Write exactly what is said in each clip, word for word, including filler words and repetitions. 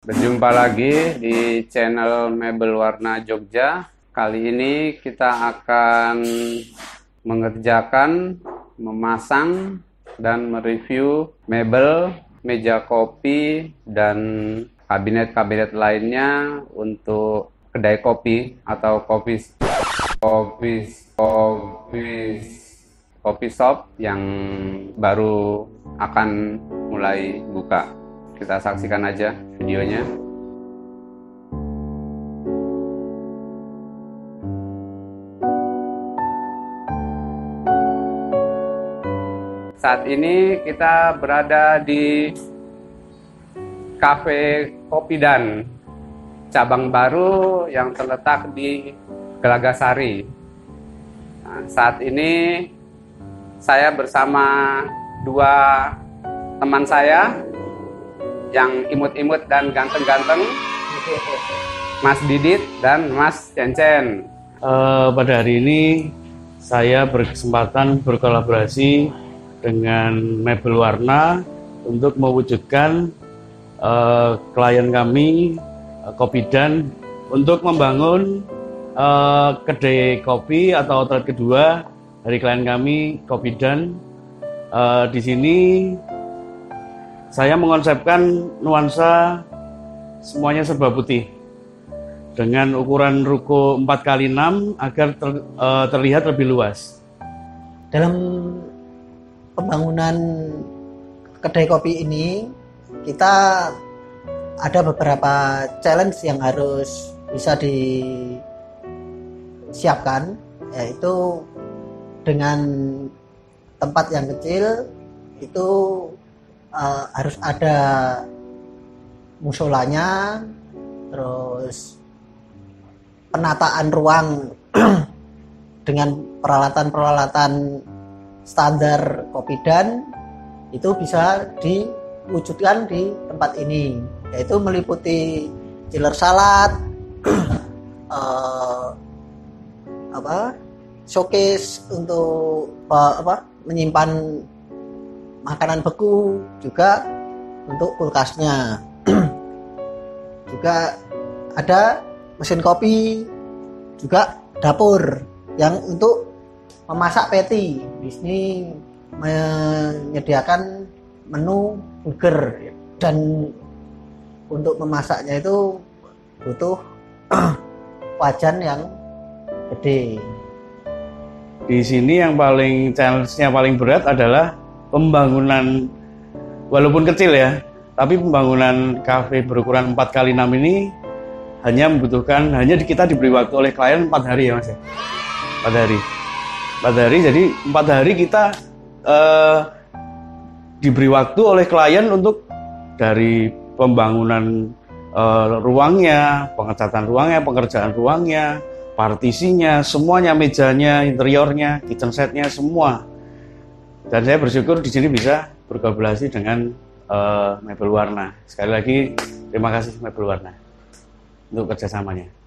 Berjumpa lagi di channel Mebel Warna Jogja. Kali ini kita akan mengerjakan, memasang, dan mereview mebel, meja kopi, dan kabinet-kabinet lainnya untuk kedai kopi atau kopi kopi kopi kopi shop yang baru akan mulai buka. Kita saksikan aja videonya. Saat ini kita berada di Cafe Kopidan, cabang baru yang terletak di Gelagasari. Nah, saat ini saya bersama dua teman saya yang imut-imut dan ganteng-ganteng, Mas Didit dan Mas Cencen. Uh, pada hari ini saya berkesempatan berkolaborasi dengan Mebel Warna untuk mewujudkan uh, klien kami uh, Kopidan untuk membangun uh, kedai kopi atau outlet kedua dari klien kami Kopidan. Uh, di sini saya mengonsepkan nuansa semuanya serba putih dengan ukuran ruko empat kali enam agar ter, uh, terlihat lebih luas. Dalam pembangunan kedai kopi ini, kita ada beberapa challenge yang harus bisa disiapkan, yaitu dengan tempat yang kecil itu uh, harus ada musolanya, terus penataan ruang dengan peralatan-peralatan standar Kopidan itu bisa diwujudkan di tempat ini, yaitu meliputi chiller salad, uh, apa, showcase untuk uh, apa, menyimpan makanan beku, juga untuk kulkasnya. Juga ada mesin kopi, juga dapur yang untuk memasak patty. Di sini menyediakan menu burger, dan untuk memasaknya itu butuh wajan yang gede. Di sini yang paling challenge-nya paling berat adalah pembangunan, walaupun kecil ya, tapi pembangunan kafe berukuran empat kali enam ini hanya membutuhkan, hanya kita diberi waktu oleh klien empat hari ya Mas ya. empat hari. empat hari, jadi empat hari kita eh, diberi waktu oleh klien untuk dari pembangunan eh, ruangnya, pengecatan ruangnya, pengerjaan ruangnya, partisinya, semuanya, mejanya, interiornya, kitchen setnya, semua. Dan saya bersyukur di sini bisa berkolaborasi dengan eh, Mebel Warna. Sekali lagi terima kasih Mebel Warna untuk kerjasamanya.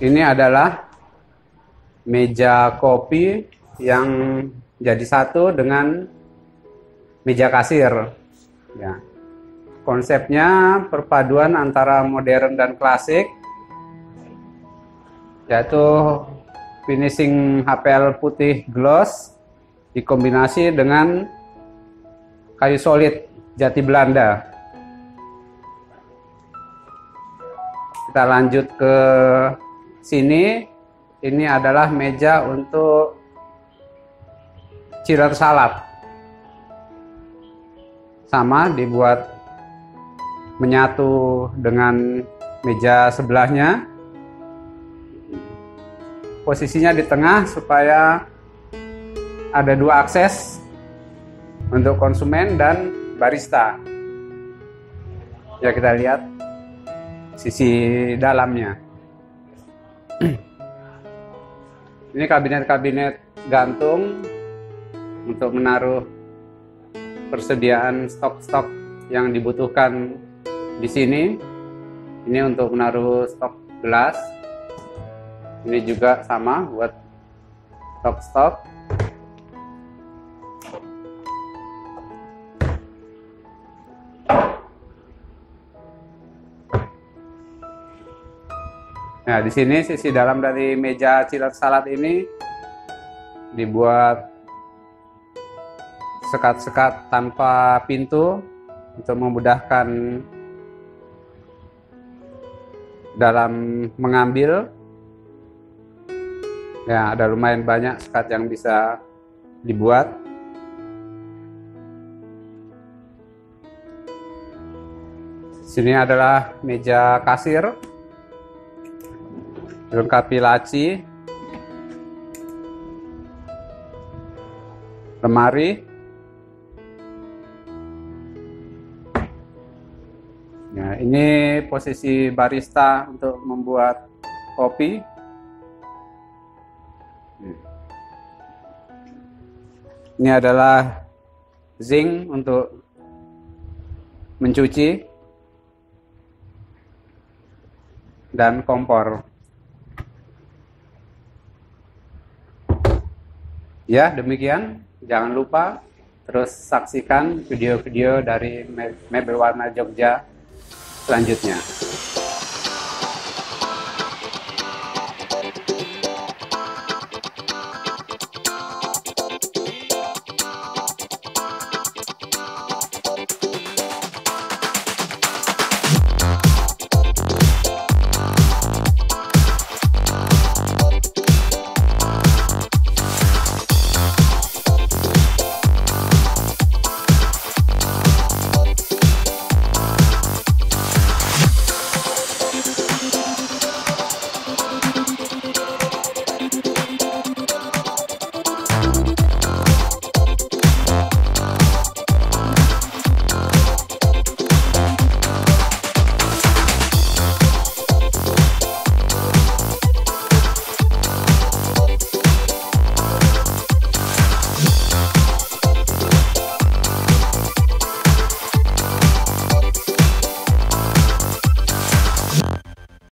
Ini adalah meja kopi yang jadi satu dengan meja kasir. Ya. Konsepnya perpaduan antara modern dan klasik, yaitu finishing H P L putih gloss dikombinasi dengan kayu solid jati Belanda. Kita lanjut ke sini. Ini adalah meja untuk chiller salad. Sama, dibuat menyatu dengan meja sebelahnya. Posisinya di tengah supaya ada dua akses untuk konsumen dan barista. Ya, kita lihat sisi dalamnya. Ini kabinet-kabinet gantung untuk menaruh persediaan stok-stok yang dibutuhkan di sini. Ini untuk menaruh stok gelas. Ini juga sama buat stok-stok. Nah, di sini sisi dalam dari meja chiller salad ini dibuat sekat-sekat tanpa pintu untuk memudahkan dalam mengambil. Ya, ada lumayan banyak sekat yang bisa dibuat. Sini adalah meja kasir, dilengkapi laci, lemari. Nah, ini posisi barista untuk membuat kopi. Ini adalah zinc untuk mencuci dan kompor. Ya, demikian. Jangan lupa terus saksikan video-video dari Mebel Warna Jogja selanjutnya.